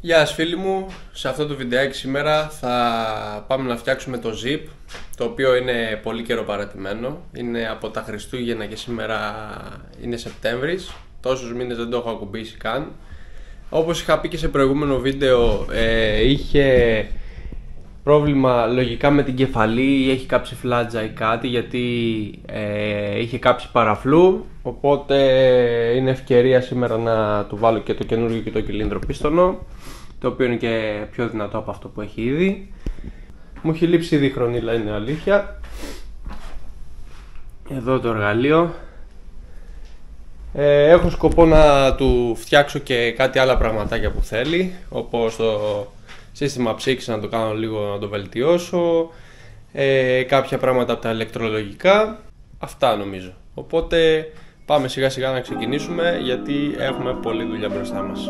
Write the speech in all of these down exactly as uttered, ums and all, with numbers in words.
Γεια σας φίλοι μου, σε αυτό το βιντεάκι σήμερα θα πάμε να φτιάξουμε το zip, το οποίο είναι πολύ καιρό παρατημένο. Είναι από τα Χριστούγεννα και σήμερα είναι Σεπτέμβρης, τόσους μήνες δεν το έχω ακουμπήσει καν. Όπως είχα πει και σε προηγούμενο βίντεο, ε, είχε πρόβλημα λογικά με την κεφαλή ή έχει κάψει φλάτζα ή κάτι, γιατί ε, είχε κάψει παραφλού, οπότε είναι ευκαιρία σήμερα να του βάλω και το καινούργιο και το κυλίνδρο πίστονο, το οποίο είναι και πιο δυνατό από αυτό που έχει ήδη. Μου έχει λείψει ήδη η χρονίλα, είναι αλήθεια. Εδώ το εργαλείο. ε, Έχω σκοπό να του φτιάξω και κάτι άλλα πραγματάκια που θέλει, όπως το σύστημα ψήξης, να το κάνω λίγο, να το βελτιώσω, ε, κάποια πράγματα από τα ηλεκτρολογικά. Αυτά νομίζω. Οπότε πάμε σιγά σιγά να ξεκινήσουμε, γιατί έχουμε πολλή δουλειά μπροστά μας.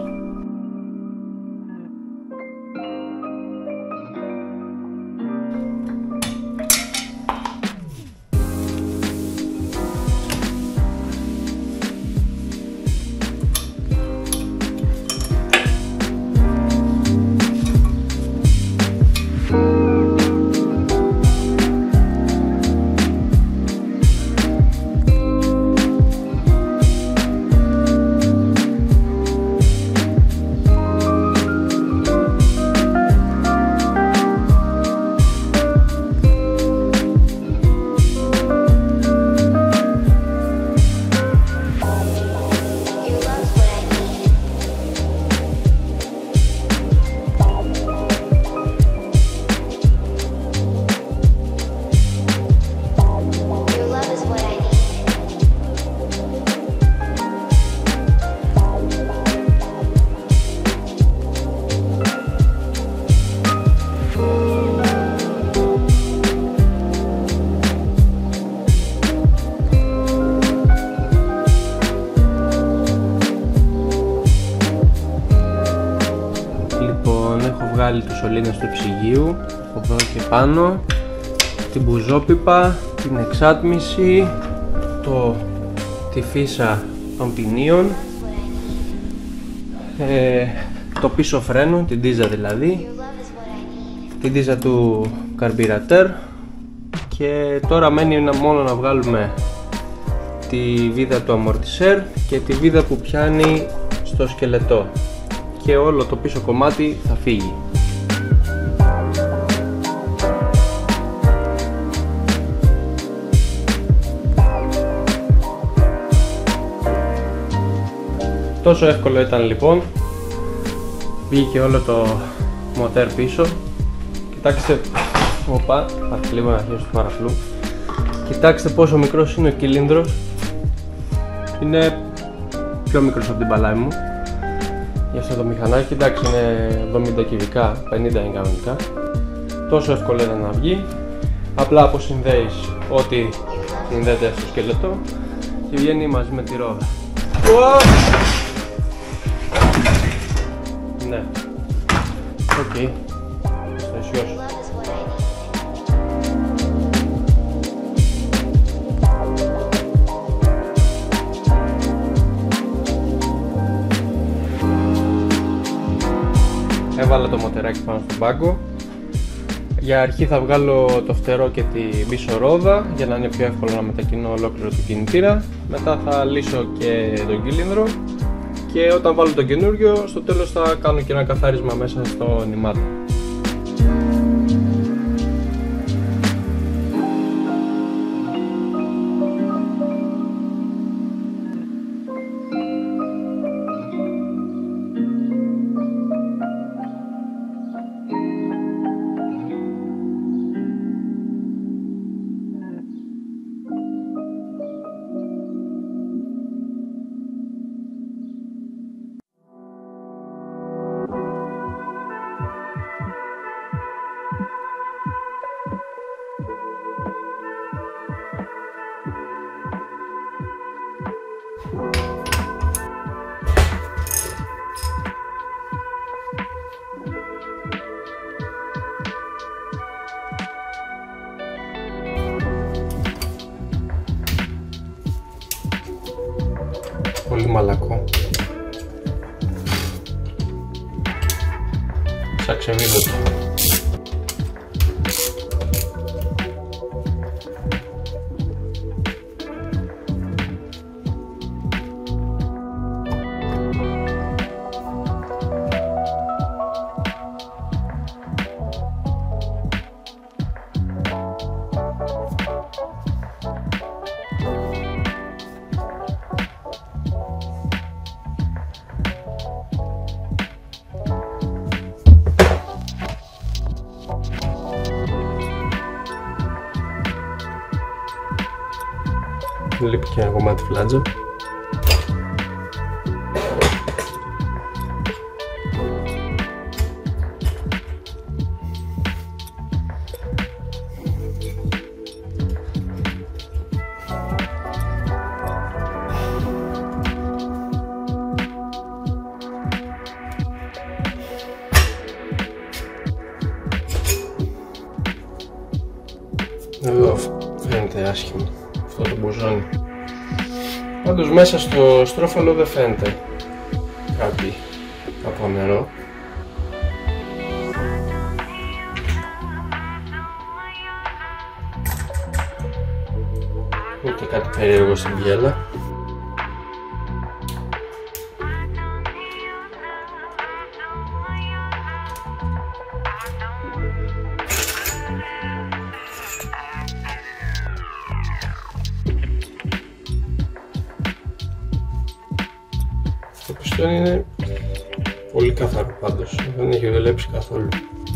Βγάλει τους σωλήνες του ψυγείου από εδώ και πάνω, την μπουζόπιπα, την εξάτμιση, το, τη φύσα των ποινίων, ε, το πίσω φρένο, την τίζα δηλαδή, την τίζα του καρμπιρατέρ, και τώρα μένει μόνο να βγάλουμε τη βίδα του αμορτισέρ και τη βίδα που πιάνει στο σκελετό, και όλο το πίσω κομμάτι θα φύγει. Τόσο εύκολο ήταν λοιπόν. Βγήκε όλο το μοτέρ πίσω. Κοιτάξτε, οπα, θα λίγο να αρχίσω του παραφλού. Κοιτάξτε πόσο μικρός είναι ο κυλίνδρος. Είναι πιο μικρός από την παλάι μου για αυτό το μηχανάκι. Εντάξει, είναι εβδομήντα κυβικά, πενήντα είναι κανονικά. Τόσο εύκολο ήταν να βγει. Απλά αποσυνδέεις ό,τι συνδέεται στο σκελετό και βγαίνει μαζί με τη ρόδα. Ναι, οκ, okay. Στο ισιώσω. Έβαλα το μοτεράκι πάνω στον πάγκο. Για αρχή θα βγάλω το φτερό και την πίσω ρόδα, για να είναι πιο εύκολο να μετακινώ ολόκληρο το κινητήρα. Μετά θα λύσω και τον κύλινδρο, και όταν βάλω το καινούριο, στο τέλος θα κάνω και ένα καθάρισμα μέσα στο νημάτο. πολύ μαλακό. σαν ξεμίδωτο. Λείπει και ένα κομμάτι φλάτζα. Εδώ φαίνεται άσχημα αυτό το μπουζόνι. Πάντως μέσα στο στρόφαλο δεν φαίνεται κάτι από νερό. Ούτε κάτι περίεργο στην μπιέλα. Το πιστόνι είναι πολύ καθαρό πάντως, δεν έχει δουλέψει καθόλου.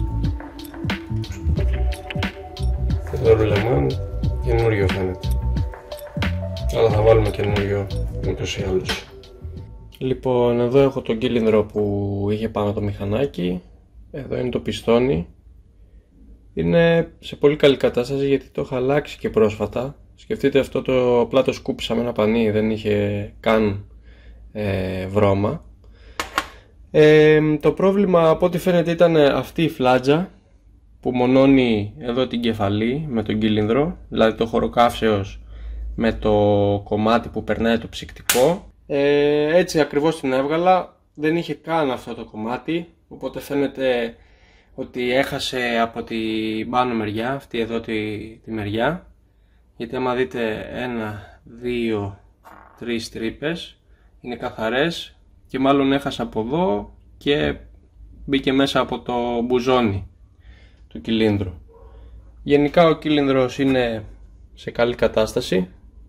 Εδώ ρουλεμάν, καινούριο φαίνεται. Αλλά θα βάλουμε καινούριο ούτως ή άλλως. Λοιπόν, εδώ έχω τον κύλινδρο που είχε πάνω το μηχανάκι. Εδώ είναι το πιστόνι. Είναι σε πολύ καλή κατάσταση γιατί το είχα αλλάξει και πρόσφατα. Σκεφτείτε, αυτό το απλά το σκούπισα με ένα πανί, δεν είχε καν ε, βρώμα. Ε, το πρόβλημα από ό,τι φαίνεται ήταν αυτή η φλάτζα που μονώνει εδώ την κεφαλή με τον κύλινδρο, δηλαδή το χωροκαύσεως με το κομμάτι που περνάει το ψυκτικό. Ε, έτσι ακριβώς την έβγαλα, δεν είχε καν αυτό το κομμάτι, οπότε φαίνεται ότι έχασε από την πάνω μεριά, αυτή εδώ τη, τη μεριά, γιατί άμα δείτε ένα, δύο, τρεις τρύπες είναι καθαρές και μάλλον έχασε από εδώ και μπήκε μέσα από το μπουζόνι του κύλινδρου. Γενικά ο κύλινδρος είναι σε καλή κατάσταση.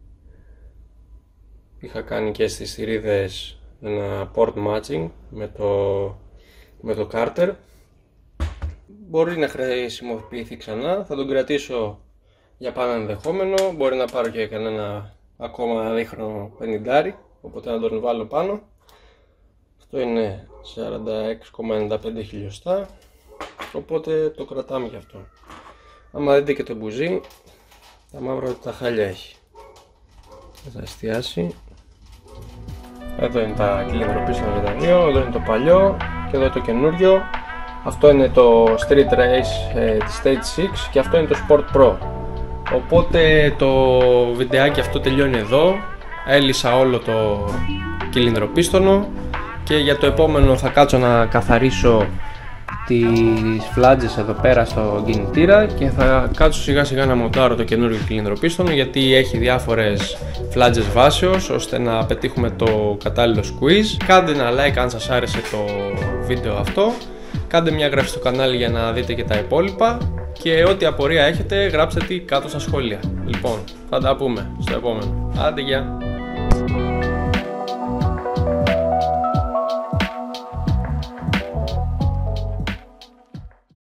Είχα κάνει και στις θηρίδες ένα port matching με το, με το κάρτερ. Μπορεί να χρησιμοποιηθεί ξανά, θα τον κρατήσω για πάνω ενδεχόμενο. Μπορεί να πάρω και κανένα ακόμα δίχρονο πενηντάρι, οπότε να τον βάλω πάνω. Αυτό είναι σαράντα έξι κόμμα ενενήντα πέντε χιλιοστά, οπότε το κρατάμε και αυτό. Άμα δείτε και το μπουζί, τα μαύρα τα χάλια έχει. Θα εστιάσει. Εδώ είναι τα κύλινδρο πίσω με τα δύο, εδώ είναι το παλιό και εδώ το καινούριο. Αυτό είναι το Street Race ε, της Stage έξι και αυτό είναι το Sport Pro. Οπότε το βιντεάκι αυτό τελειώνει εδώ. Έλυσα όλο το κύλινδρο πίστονο και για το επόμενο θα κάτσω να καθαρίσω τις φλάτζες εδώ πέρα στο κινητήρα και θα κάτσω σιγά σιγά να μοντάρω το καινούριο κύλινδρο πίστονο, γιατί έχει διάφορες φλάτζες βάσεως ώστε να πετύχουμε το κατάλληλο squeeze. Κάντε ένα like αν σας άρεσε το βίντεο αυτό, κάντε μια εγγραφή στο κανάλι για να δείτε και τα υπόλοιπα και ό,τι απορία έχετε γράψτε τη κάτω στα σχόλια. Λοιπόν, θα τα πούμε στο επόμενο. Άντε, γεια!